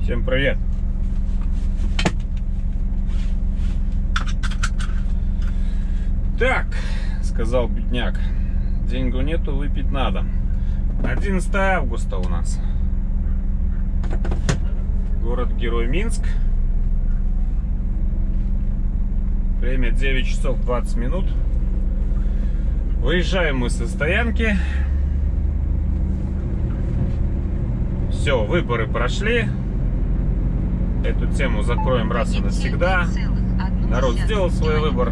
Всем привет! Так, сказал бедняк, деньгу нету, выпить надо. 11 августа у нас. Город-герой Минск. Время 9 часов 20 минут. Выезжаем мы со стоянки. Все, выборы прошли. Эту тему закроем раз и навсегда. Народ сделал свой выбор.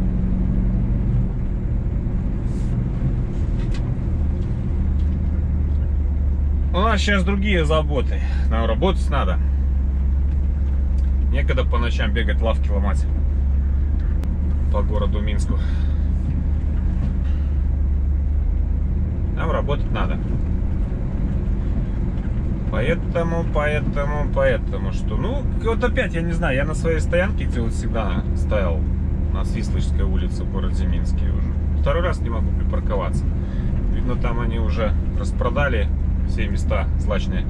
У нас сейчас другие заботы. Нам работать надо. Некогда по ночам бегать, лавки ломать по городу Минску. Нам работать надо. Поэтому, что, ну, вот опять, я не знаю, я на своей стоянке, где вот всегда стоял, на Свислочской улице в городе Минске уже. Второй раз не могу припарковаться. Видно, там они уже распродали все места злачные.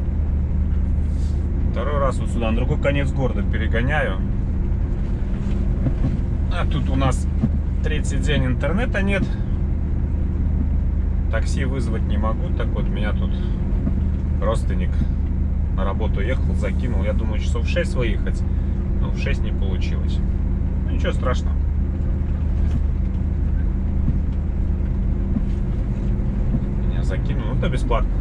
Второй раз вот сюда, на другой конец города перегоняю. А тут у нас третий день интернета нет. Такси вызвать не могу, так вот меня тут родственник на работу ехал, закинул. Я думаю, часов 6 выехать, но в 6 не получилось. Ну, ничего страшного. Меня закинул, ну, это бесплатно.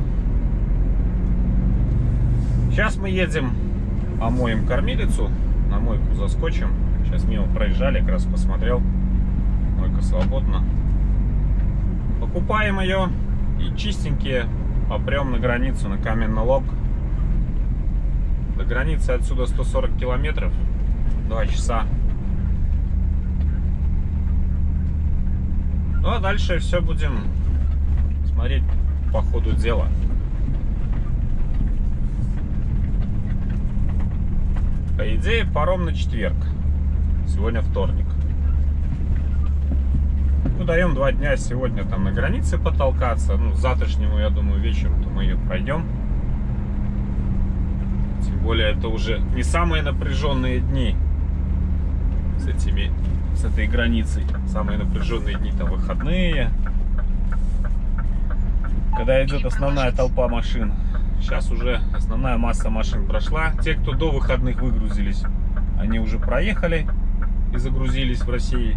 Сейчас мы едем, омоем кормилицу, на мойку заскочим. Сейчас мимо проезжали, как раз посмотрел. Мойка свободна. Покупаем ее и чистенькие попрем на границу, на Каменный Лог. До границы отсюда 140 километров, 2 часа. Ну а дальше все будем смотреть по ходу дела. По идее, паром на четверг. Сегодня вторник. Ну, даем 2 дня сегодня там на границе потолкаться. Ну, с завтрашнего, я думаю, вечером-то мы ее пройдем. Тем более, это уже не самые напряженные дни с этой границей. Самые напряженные дни там выходные. Когда идет основная толпа машин. Сейчас уже основная масса машин прошла. Те, кто до выходных выгрузились, они уже проехали и загрузились в России.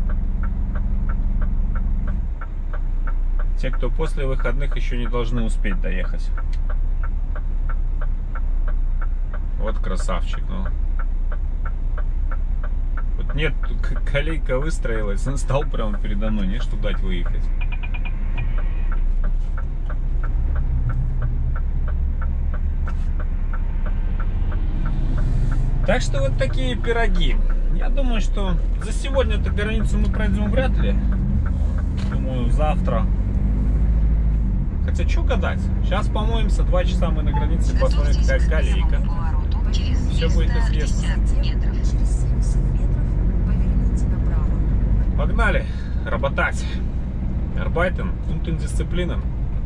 Те, кто после выходных, еще не должны успеть доехать. Вот красавчик, ну. Вот нет, колейка выстроилась, он стал прямо передо мной, не что дать выехать. Так что вот такие пироги. Я думаю, что за сегодня эту границу мы пройдем вряд ли. Думаю, завтра. Хотя, что гадать? Сейчас помоемся, 2 часа мы на границе, посмотрим, какая колейка. Все будет известно. Погнали работать. Arbeiten und Disziplinen.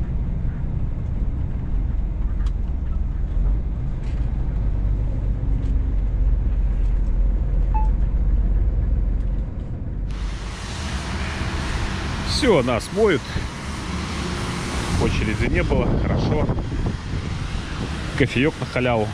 Все, нас моют. Очереди не было, хорошо. Кофеек на халяву.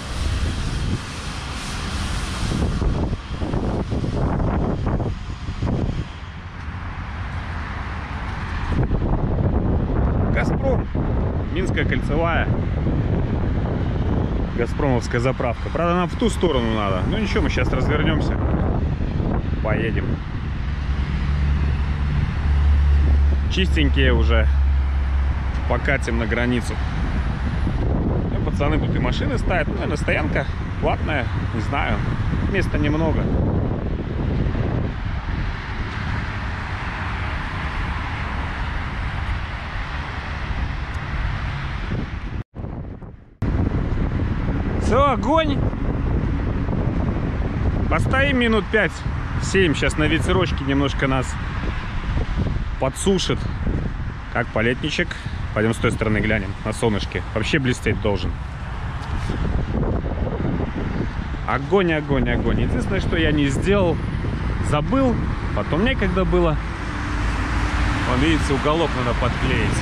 Газпром. Минская кольцевая. Газпромовская заправка. Правда, нам в ту сторону надо. Ну ничего, мы сейчас развернемся. Поедем. Чистенькие уже. Покатим на границу. Ну, пацаны тут и машины ставят. Ну, наверное, стоянка платная. Не знаю. Места немного. Все, огонь. Постоим минут 5-7. Сейчас на ветерочке немножко нас подсушит. Как полетничек. Пойдем с той стороны глянем. На солнышке. Вообще блестеть должен. Огонь, огонь, огонь. Единственное, что я не сделал, забыл, потом некогда было. Вон, видите, уголок надо подклеить.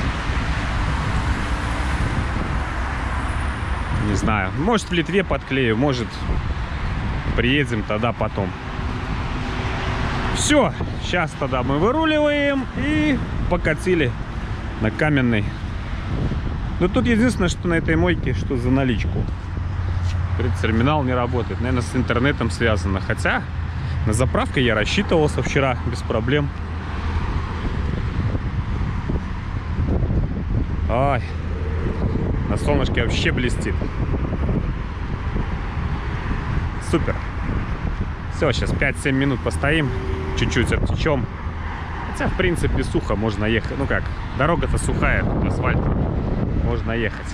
Не знаю, может в Литве подклею, может приедем тогда потом. Все, сейчас тогда мы выруливаем и покатили на Каменный. Но тут единственное, что на этой мойке, что за наличку. Терминал не работает, наверное, с интернетом связано. Хотя на заправке я рассчитывался вчера без проблем. Ой, на солнышке вообще блестит. Супер. Все, сейчас 5-7 минут постоим, чуть-чуть обтечем. Хотя, в принципе, сухо, можно ехать. Ну как, дорога-то сухая, тут асфальт. Можно ехать.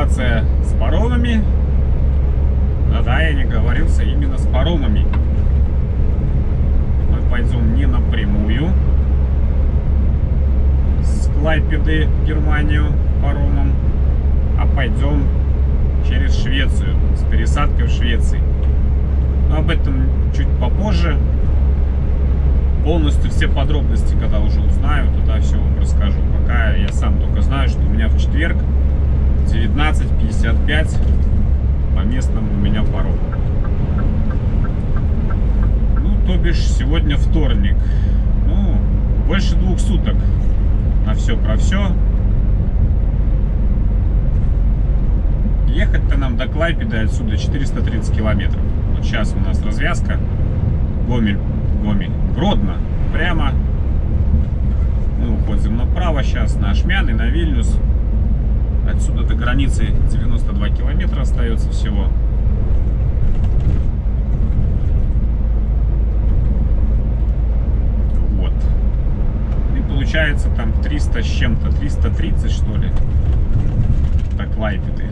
ситуация с паромами. Да, я не говорился, именно с паромами. Мы пойдем не напрямую с Клайпеды в Германию паромом, а пойдем через Швецию, с пересадкой в Швеции. Но об этом чуть попозже. Полностью все подробности, когда уже узнаю, тогда все вам расскажу. Пока я сам только знаю, что у меня в четверг 19:55 по местному у меня паром. Ну, то бишь, сегодня вторник. Ну, больше 2 суток на все про все. Ехать-то нам до Клайпеды отсюда 430 километров. Вот сейчас у нас развязка Громель-Гродно. Прямо мы уходим направо сейчас на Ашмян и на Вильнюс. Отсюда до границы 92 километра остается всего. Вот. И получается там 300 с чем-то, 330 что ли, до Клайпеды.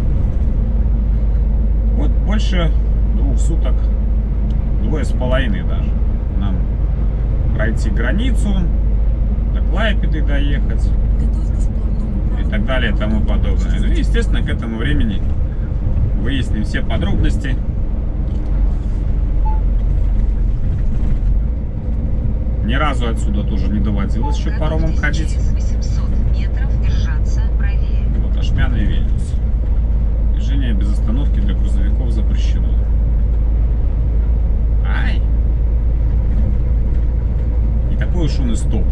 Вот больше 2 суток, 2,5 даже. Нам пройти границу, до Клайпеды доехать и так далее и тому подобное. Ну и, естественно, к этому времени выясним все подробности. Ни разу отсюда тоже не доводилось еще паромом ходить. Вот Ашмян и Вильнюс. Движение без остановки для грузовиков запрещено. Ай! Не такой уж он и стоп.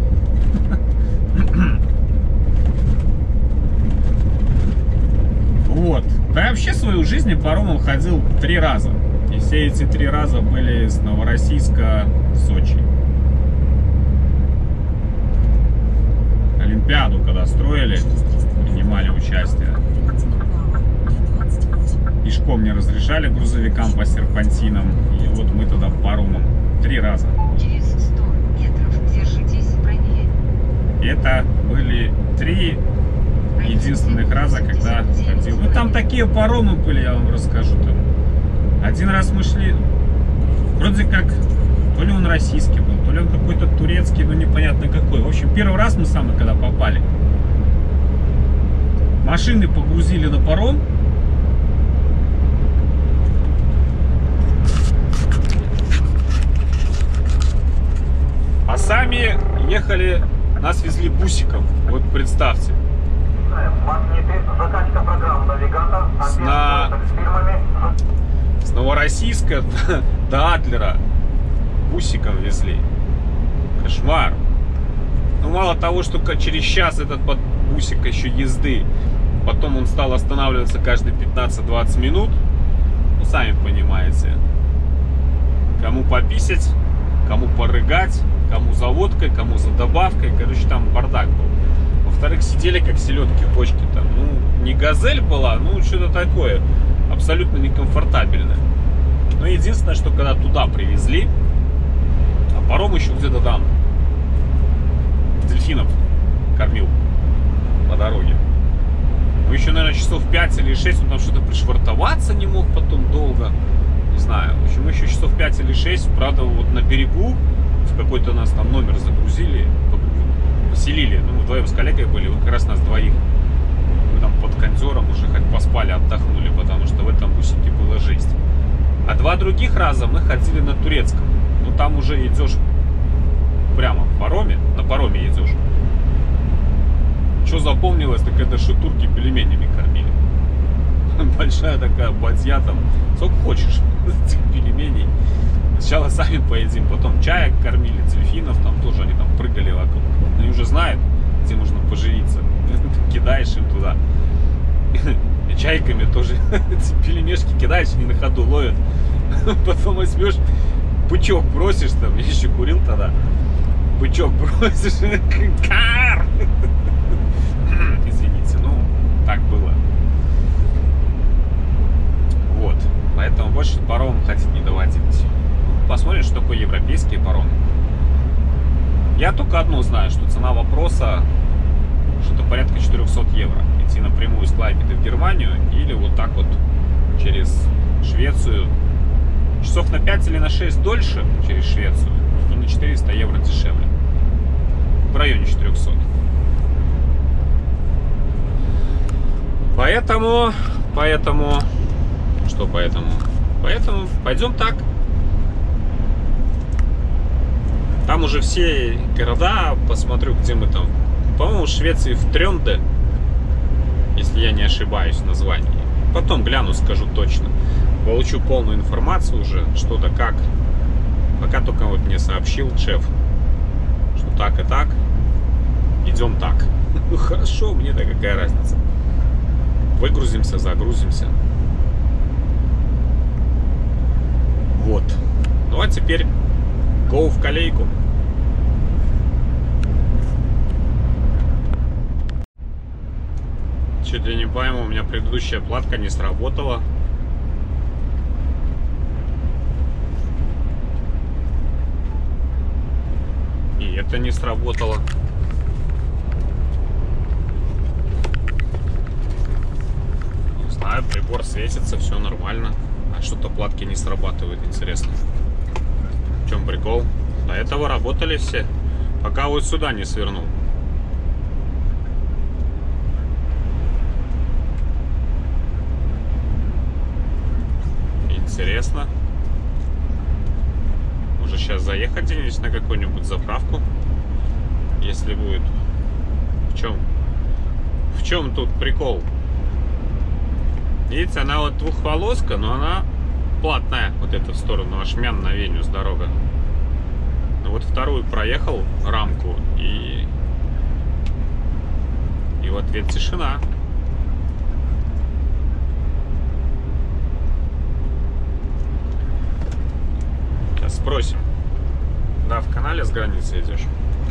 Вот. Да я вообще в свою жизнь паромом ходил 3 раза. И все эти 3 раза были с Новороссийска в Сочи. Олимпиаду когда строили, принимали участие. Пешком не разрешали грузовикам по серпантинам. И вот мы тогда паромом 3 раза. Через 100 метров держитесь правее. Это были 3 единственных раза, когда ходил. Ну там такие паромы были, я вам расскажу. Там. Один раз мы шли, вроде как, то ли он российский был, то ли он какой-то турецкий, но непонятно какой. В общем, первый раз мы сами когда попали, машины погрузили на паром. А сами ехали, нас везли бусиком. Вот представьте. С Новороссийска до Адлера бусиком везли. Кошмар. Ну, мало того, что через час этот бусик еще езды, потом он стал останавливаться каждые 15-20 минут. Ну, сами понимаете. Кому пописать, кому порыгать, кому за водкой, кому за добавкой. Короче, там бардак был. Во-вторых, сидели как селедки в бочке там. Ну, не газель была, ну, что-то такое. Абсолютно некомфортабельное. Но единственное, что когда туда привезли, а паром еще где-то там дельфинов кормил по дороге. Ну, еще, наверное, часов 5 или 6 он там что-то пришвартоваться не мог потом долго. Не знаю. В общем, еще часов 5 или 6, правда, вот на берегу в какой-то нас там номер загрузили, поселили. Ну, мы вдвоем с коллегой были, вот как раз нас двоих. Мы там под кондером уже хоть поспали, отдохнули, потому что в этом бусике была жесть. А 2 других раза мы ходили на турецком. Ну, там уже идешь прямо в пароме, на пароме идешь. Что запомнилось, так это что турки пельменями кормили. Большая такая бадья там. Сколько хочешь этих пельменей. Сначала сами поедим, потом чаек кормили, дельфинов, там тоже они там прыгали вокруг. Они уже знают, где можно поживиться. Кидаешь им туда. И чайками тоже эти пельмешки кидаешь, они на ходу ловят. Потом возьмешь, бычок бросишь, там, я еще курил тогда. Бычок бросишь, кар! Извините, ну, так было. Вот. Поэтому больше паромом ходить не доводилось. Посмотрим, что такое европейские паромы. Я только одно знаю, что цена вопроса что-то порядка 400 евро. идти напрямую с Клайпеды в Германию, или вот так вот через Швецию. Часов на 5 или на 6 дольше через Швецию, и на 400 евро дешевле. В районе 400. Поэтому, что поэтому? Поэтому пойдем так. Там уже все города, посмотрю, где мы там. По-моему, в Швеции в Трёнде, если я не ошибаюсь в названии. Потом гляну, скажу точно. Получу полную информацию уже, что да как. Пока только вот мне сообщил шеф, что так и так. Идем так. Ну хорошо, мне-то какая разница. Выгрузимся, загрузимся. Вот. Ну а теперь go в колейку. Чуть ли не пойму, у меня предыдущая платка не сработала. И это не сработало. Не знаю, прибор светится, все нормально. А что-то платки не срабатывают, интересно. В чем прикол? До этого работали все, пока вот сюда не свернул. Интересно. Может сейчас заехать где-нибудь на какую-нибудь заправку, если будет. В чем тут прикол? Видите, она вот двухполоска, но она платная. Вот эта в сторону Ашмян на Вильнюс дорога. Ну вот вторую проехал рамку, и в ответ тишина. Сейчас спросим. Да, в канале с границы идешь.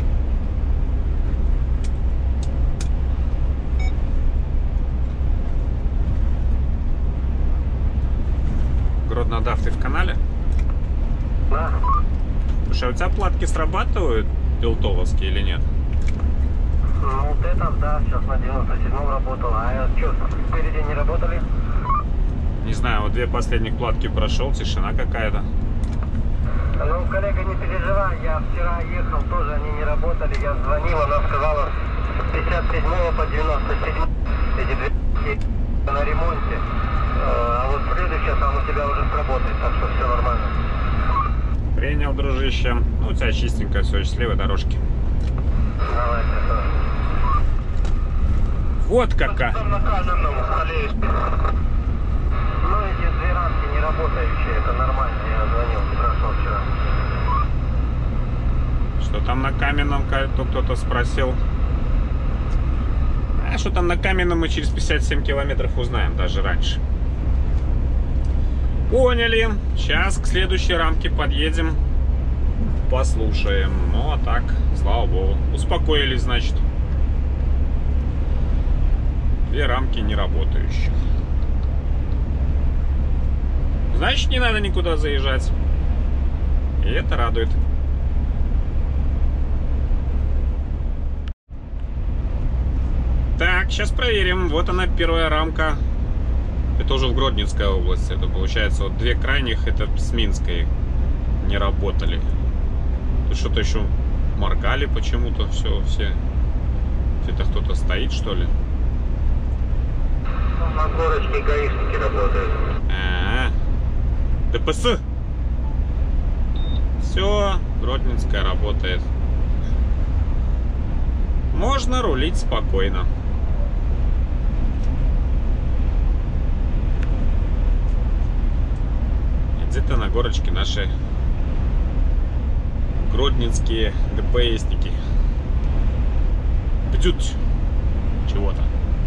Гродно-Дав, ты в канале? Да. Слушай, а у тебя платки срабатывают пилтоловские или нет? Ну, вот это, да, сейчас на 97-м работал. А что, впереди не работали? Не знаю, вот 2 последних платки прошел, тишина какая-то. Ну, коллега, не переживай, я вчера ехал, тоже они не работали. Я звонил, она сказала, с 57 по 97 эти 2 на ремонте. А вот следующая там у тебя уже сработает, так что все нормально. Принял, дружище. Ну, у тебя чистенько все, счастливой дорожки. Давай, хорошо. Вот какая. На каменном столе. Ну, эти 2 рамки не работающие, это нормально, я звонил, спрашивал вчера. Что там на каменном, кто-то спросил. А что там на каменном, мы через 57 километров узнаем, даже раньше. Поняли. Сейчас к следующей рамке подъедем, послушаем. Ну, а так, слава богу. Успокоились, значит. 2 рамки не работающих. Значит, не надо никуда заезжать. И это радует. Так, сейчас проверим. Вот она, первая рамка. Это уже в Гродненской области. Это получается вот 2 крайних, это с Минской не работали. Тут что-то еще моргали почему-то. Все. Это кто-то стоит, что ли? На горочке гаишники работают. ДПС. Все, Гродненская работает. Можно рулить спокойно. Где-то на горочке наши гродненские ДПСники бдют чего-то.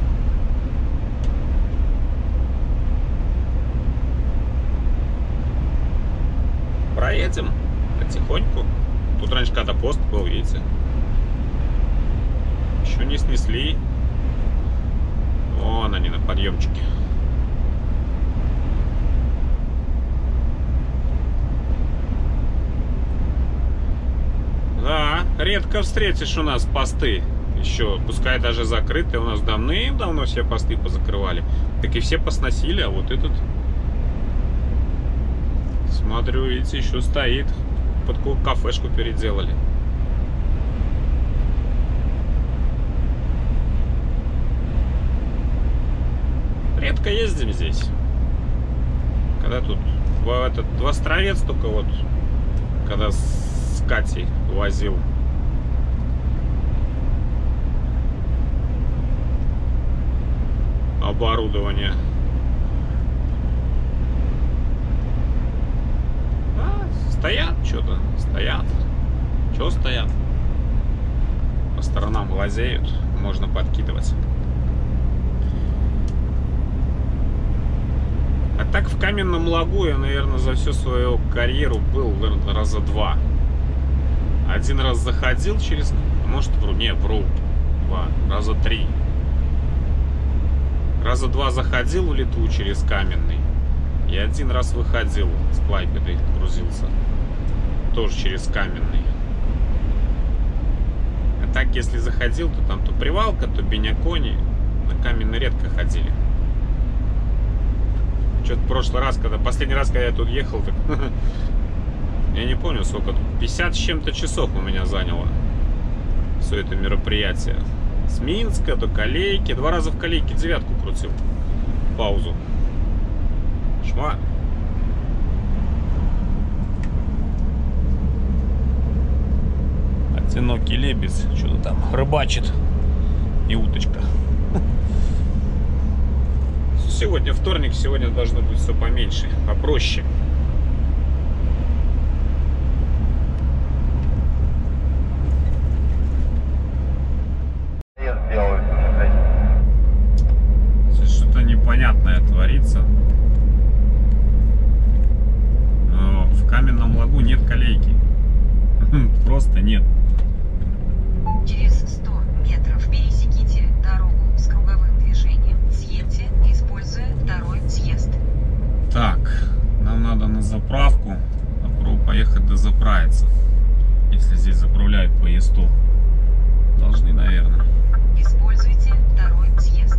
Проедем потихоньку. Тут раньше когда пост был, видите. Еще не снесли. Вон они на подъемчике. Да, редко встретишь у нас посты. Еще, пускай даже закрытые, у нас давным-давно все посты позакрывали. Так и все посносили, а вот этот, смотрю, видите, еще стоит. Под кафешку переделали. Редко ездим здесь. Когда тут в Островец только вот, когда с Катей возил. Оборудование. Да, стоят что-то, стоят. Чего стоят? По сторонам глазеют, можно подкидывать. А так в Каменном Лагу я, наверное, за всю свою карьеру был, наверное, раза два. Один раз заходил через... Может, вру, два, раза три. Раза два заходил в Литву через Каменный. И один раз выходил с Клайпеды, грузился. Тоже через Каменный. А так, если заходил, то там то Привалка, то Бенякони. На Каменный редко ходили. Что-то в прошлый раз, последний раз, когда я тут ехал, так, я не помню сколько тут, 50 с чем-то часов у меня заняло все это мероприятие. С Минска до Колейки, 2 раза в Колейке 9-ку крутил, паузу. Шма. Одинокий лебедь что-то там рыбачит. И уточка. Сегодня вторник, сегодня должно быть все поменьше, попроще. Что-то непонятное творится. Но в Каменном Лагу нет колейки. Просто нет. Через 100 метров пересеките дорогу с круговым движением. Съедьте, используя второй съезд. Так, нам надо на заправку. Попробую поехать дозаправиться. Если здесь заправляют по ЕСТу. Должны, наверное. Используйте второй съезд.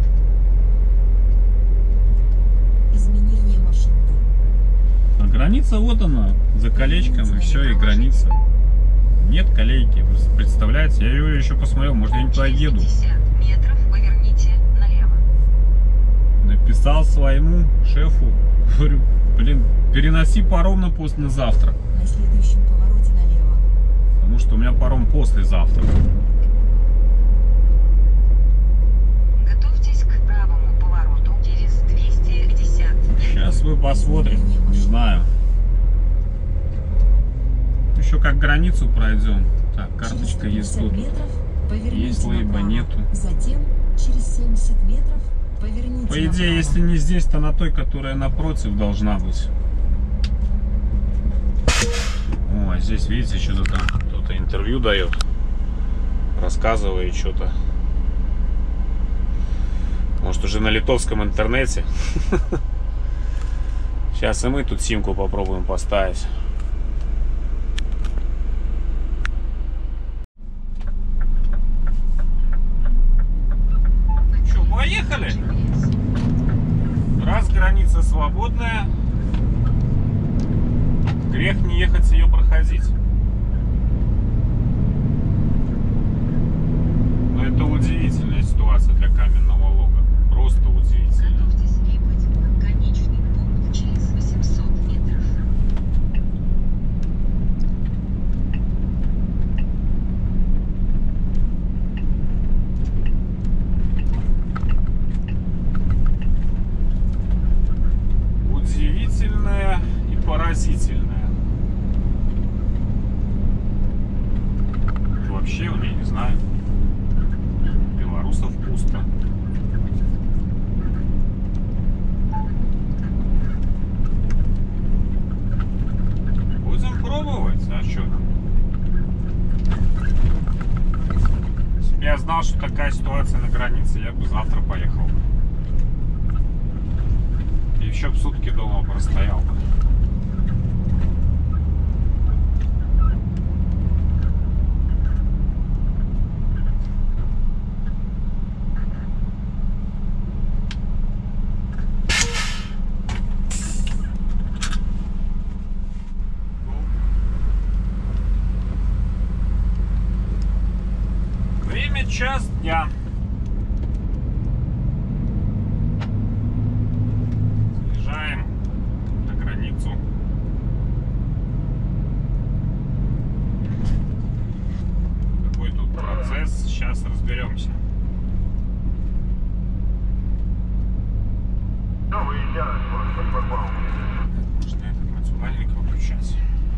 Изменение маршрута. А граница вот она, за колечком, и все, и граница. Нет колейки, вы представляете? Я ее еще посмотрел, может, я не туда еду. 50 метров поверните налево. Написал своему шефу, говорю, блин, переноси паром на послезавтра. На следующем повороте налево. Потому что у меня паром послезавтра. Готовьтесь к правому повороту через 250 метров. Сейчас вы посмотрите, не знаю. Еще как границу пройдем. Так, карточка есть тут. Есть либо нету. Затем через 70 метров поверните По идее, направо. если не здесь, то на той, которая напротив, должна быть. О, а здесь, видите, что-то там кто-то интервью дает. Рассказывает что-то. Может, уже на литовском интернете. Сейчас и мы тут симку попробуем поставить. Что, поехали? Раз граница свободная, грех не ехать ее проходить. Но это удивительная ситуация для Каменного Лога. Просто удивительная. Готовьтесь ехать в конечный пункт через 800 метров. Удивительная и поразительная. Вообще, я не знаю. Белорусов пусто. Будем пробовать, а что? Если бы я знал, что такая ситуация на границе, я бы завтра поехал. И еще бы сутки дома простоял бы. час дня. Заезжаем на границу. Какой тут процесс, сейчас разберемся. Можно этот мацунальник выключать.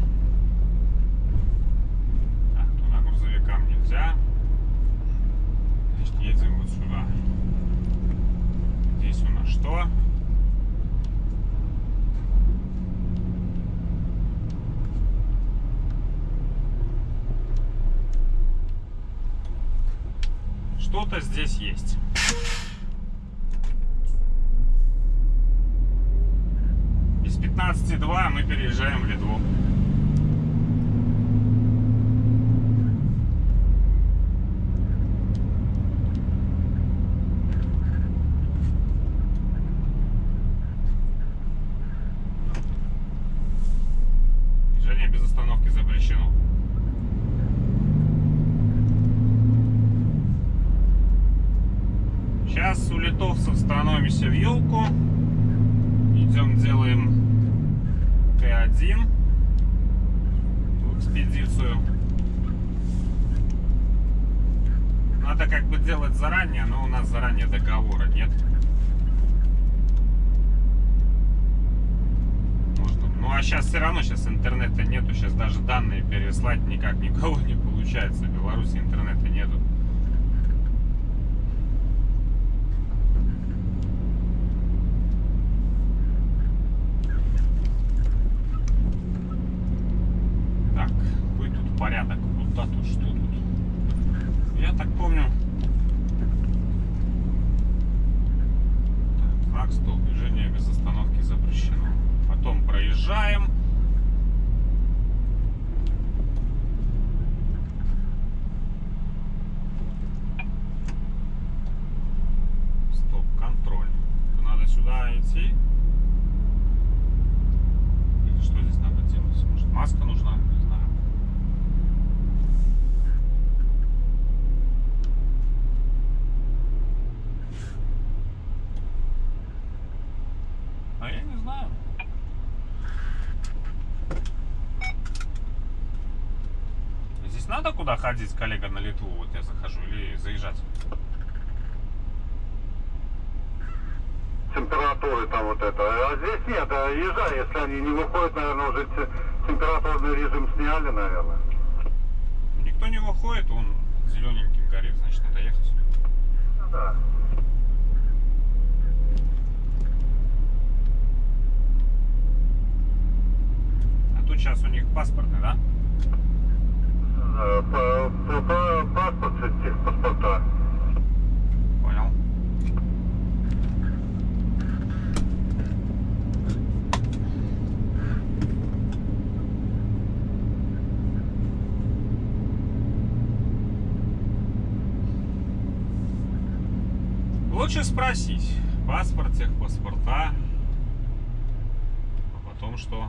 Так, туда грузовикам нельзя. Значит, едем вот сюда. Здесь у нас что? Что-то здесь есть. Без 15:02 мы переезжаем в Литву. Движение без остановки запрещено. Сейчас у литовцев становимся в елку. Идем, делаем К1 в экспедицию. Надо как бы делать заранее, но у нас заранее договора нет. Можно. Ну а сейчас все равно, сейчас интернета нету, сейчас даже данные переслать никак никого не получается. В Беларуси интернета нету. Порядок, куда тут, что тут. Я так помню. Так, знак стоп, движение без остановки запрещено. Потом проезжаем. Стоп, контроль. Надо сюда идти. Или что здесь надо делать? Может, маска нужна? Не знаю. А я не знаю. Здесь надо куда ходить, коллега, на Литву? Вот я захожу или заезжать? Температуры там вот это. А здесь нет, езжай, если они не выходят, наверное, уже температурный режим сняли, наверное. Никто не выходит, он зелененьким горит, значит надо ехать. Ну да. Тут сейчас у них паспортный, да? Паспорт, техпаспорта. Понял. Лучше спросить. Паспорт, техпаспорта. А потом что?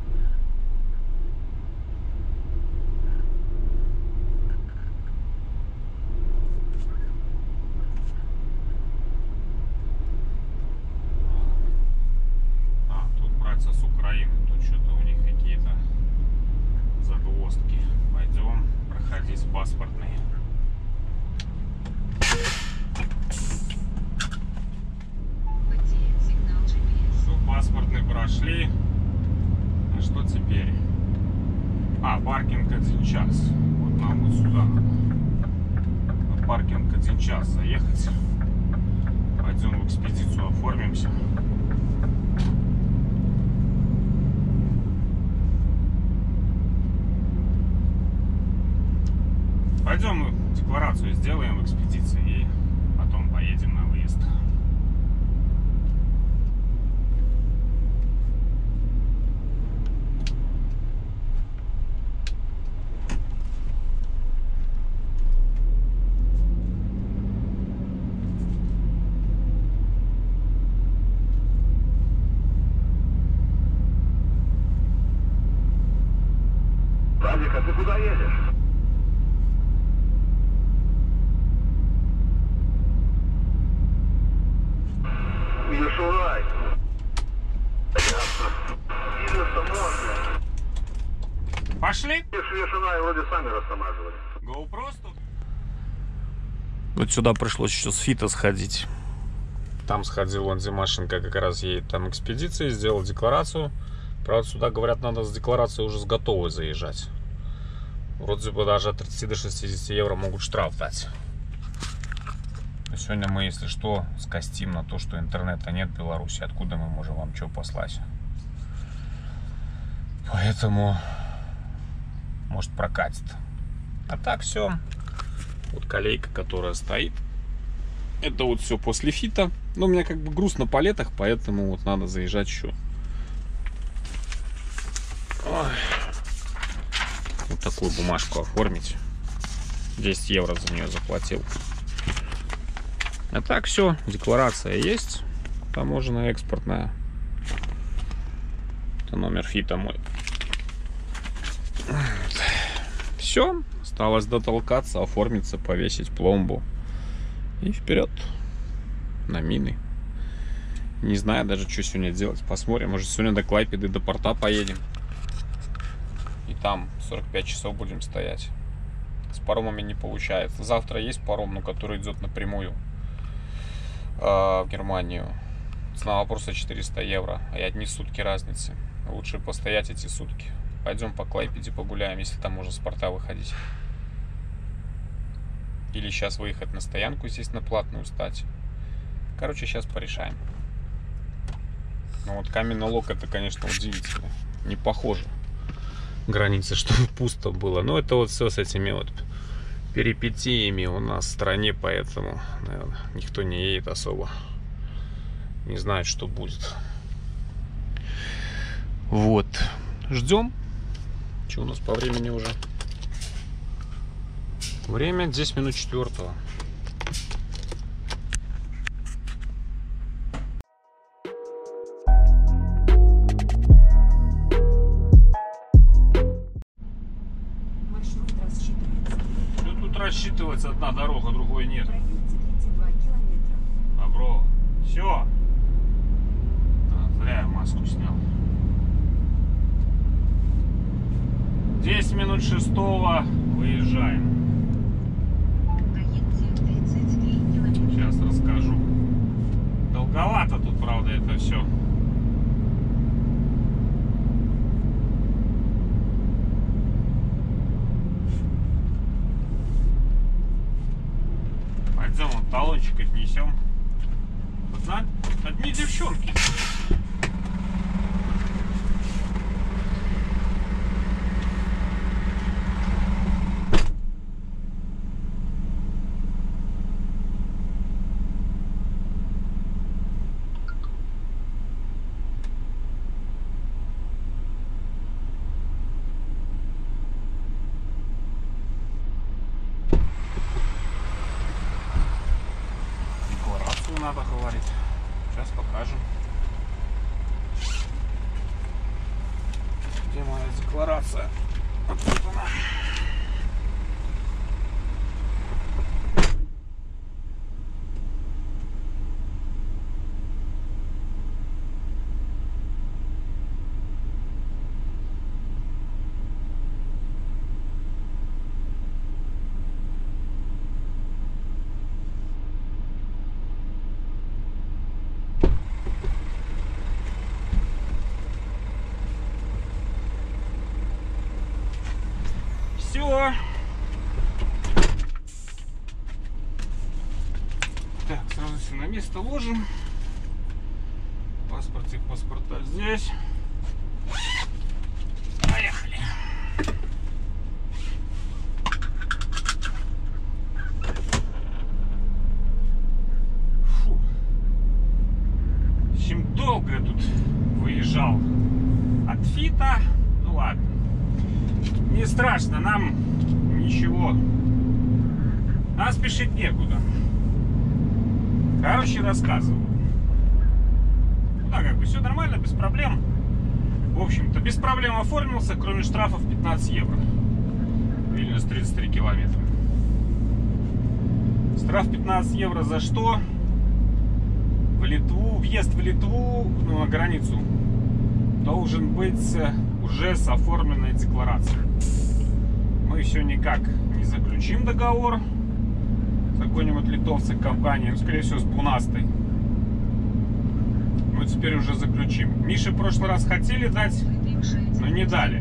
С Украины, тут что-то у них какие-то загвоздки. Пойдем проходить паспортные. Сигнал GPS. Все, паспортный прошли. А что теперь? А, паркинг 1 час. Вот нам вот сюда. На паркинг 1 час заехать. Пойдем в экспедицию оформимся. Пойдем декларацию сделаем в экспедиции и потом поедем на выезд. Владик, а ты куда едешь? что можно. Пошли. Швешина и вроде сами растамаживали. GoPro. Вот сюда пришлось еще с Фита сходить. Там сходил он, Машенька как раз едет там экспедиции, сделал декларацию. Правда, сюда, говорят, надо с декларацией уже с готовой заезжать. Вроде бы даже от 30 до 60 евро могут штраф дать. Сегодня мы, если что, скостим на то, что интернета нет в Беларуси. Откуда мы можем вам что послать? Поэтому, может, прокатит. А так все. Вот колейка, которая стоит. Это вот все после Фита. Но у меня как бы груз на палетах, поэтому вот надо заезжать еще. Ой. Вот такую бумажку оформить. 10 евро за нее заплатил. А так все, декларация есть. Таможенная, экспортная. Это номер Фита мой. Все. Осталось дотолкаться, оформиться, повесить пломбу. И вперед. На мины. Не знаю даже, что сегодня делать. Посмотрим. Может, сегодня до Клайпеды, до порта поедем. И там 45 часов будем стоять. С паромами не получается. Завтра есть паром, но который идет напрямую в Германию. Цена вопроса 400 евро. И одни сутки разницы. Лучше постоять эти сутки. Пойдем по Клайпеде погуляем, если там можно с порта выходить. Или сейчас выехать на стоянку здесь на платную стать. Короче, сейчас порешаем. Ну вот каменный лог, это, конечно, удивительно. Не похоже. Граница, чтобы пусто было. Но это вот все с этими вот перипетиями у нас в стране, поэтому, наверное, никто не едет особо. Не знает, что будет. Вот. Ждем. Что у нас по времени уже? Время 10 минут 4-го. Маршрут рассчитывается. Ну, тут рассчитывается одна дорога, другой нет. Пройдите 32 километра. Добро. Все. Зря я маску снял. 10 минут 6-го выезжаем. Доедьте 33 километра. Сейчас расскажу. Долговато тут, правда, это все. Пойдем, вот талончик отнесем. Одни девчонки. Декларацию надо говорить. Сейчас покажем. Где моя декларация? Вот тут она. Все. Так, сразу все на место ложим. Паспорта здесь. Поехали. Фу. В общем, долго я тут выезжал от Фита. Ну ладно. Не страшно, нам ничего. Нам спешить некуда. Короче, рассказываю. Ну да, как бы все нормально, без проблем. В общем-то, без проблем оформился, кроме штрафов 15 евро. Вильнюс 33 километра. Штраф 15 евро за что? В Литву, въезд в Литву, ну, на границу должен быть уже с оформленной декларацией. Мы еще никак не заключим договор с какой-нибудь литовской компанией, ну, скорее всего, с Бунастой. Мы теперь уже заключим. Мише в прошлый раз хотели дать, но не дали.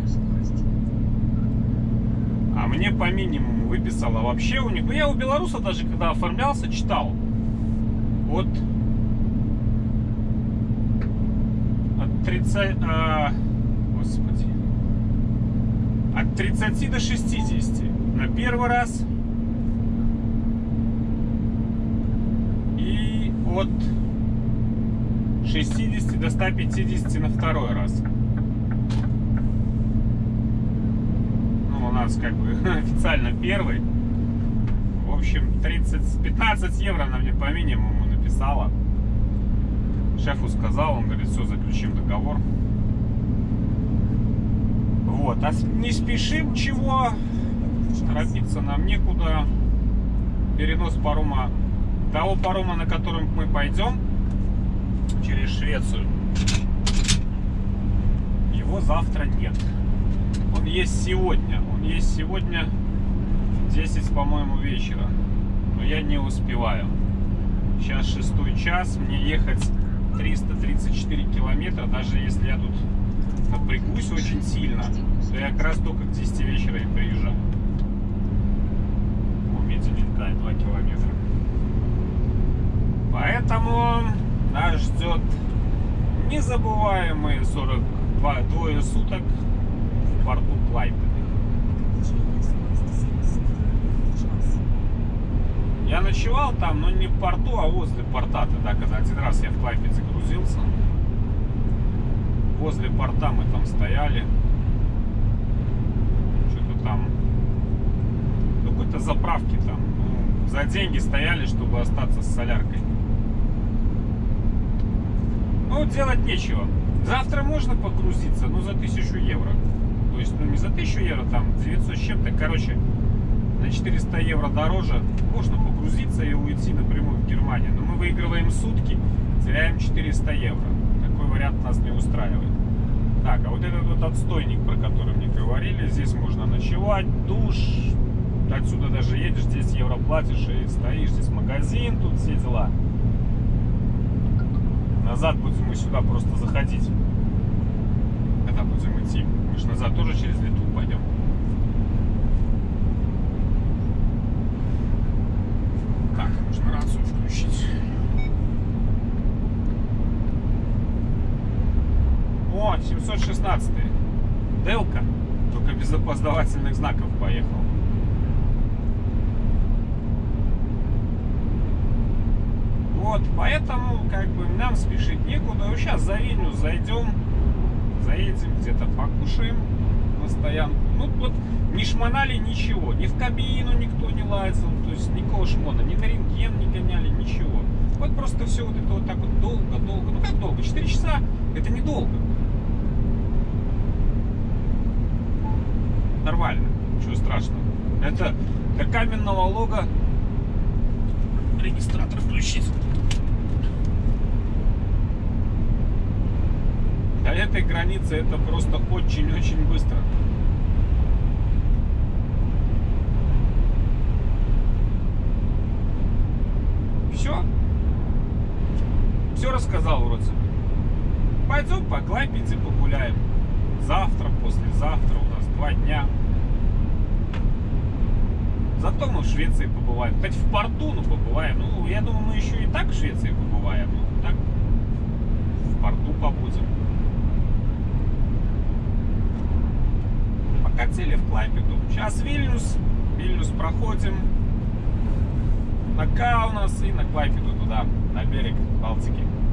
А мне по минимуму выписала вообще у них. Ну, я у белоруса даже когда оформлялся, читал. От 30... господи. От 30 до 60 на первый раз. И от 60 до 150 на второй раз. Ну, у нас как бы официально первый. В общем, 15 евро она мне по минимуму написала. Шефу сказал, он говорит, все, заключим договор. Вот, а не спешим чего, торопиться нам некуда. Перенос парома, того парома, на котором мы пойдем через Швецию, его завтра нет. Он есть сегодня. Он есть сегодня в 10, по-моему, вечера. Но я не успеваю. Сейчас 6 час, мне ехать 334 километра. Даже если я тут напрягусь очень сильно, то я как раз только к 10 вечера и приезжаю. Медленненько, 2 километра. Поэтому нас ждет незабываемые 42 суток в порту Клайпеды. Я ночевал там, но не в порту, а возле порта. Тогда, когда один раз я в Клайпеде грузился. Возле порта мы там стояли. Что-то там... какой-то заправки там. Ну, за деньги стояли, чтобы остаться с соляркой. Ну, делать нечего. Завтра можно погрузиться, но за 1000 евро. То есть, ну не за 1000 евро, там 900 с чем-то. Короче, на 400 евро дороже. Можно погрузиться и уйти напрямую в Германию. Но мы выигрываем сутки, теряем 400 евро. Такой вариант нас не устраивает. Так, а вот этот вот отстойник, про который мне говорили, здесь можно ночевать, душ. Отсюда даже едешь, 10 евро платишь и стоишь. Здесь магазин, тут все дела. Назад будем мы сюда просто заходить, когда будем идти. Мы же назад тоже через Литву пойдем. Так, нужно рацию включить. О, 716. Делка. Только без опоздавательных знаков поехал. Вот, поэтому, как бы, нам спешить некуда. Сейчас за Вильнюс зайдем, заедем, где-то покушаем на стоянку. Ну, вот, не шмонали ничего, ни в кабину никто не лазил, то есть никакого шмона, ни на рентген не гоняли, ничего. Вот просто все вот это вот так вот долго. Ну, как долго? 4 часа? Это недолго. Нормально, ничего страшного. Это до каменного лога регистратор включить. До этой границы это просто очень-очень быстро. Все рассказал вроде. Пойдем по Клайпеде погуляем. Завтра, послезавтра у нас 2 дня. Зато мы в Швеции побываем. Хоть в порту, но побываем. Ну, я думаю, мы еще и так в Швеции побываем. Ну, так в порту побудем. Покатили в Клайпеду. Сейчас Вильнюс. Вильнюс проходим. На Каунас и на Клайпеду туда, на берег Балтики.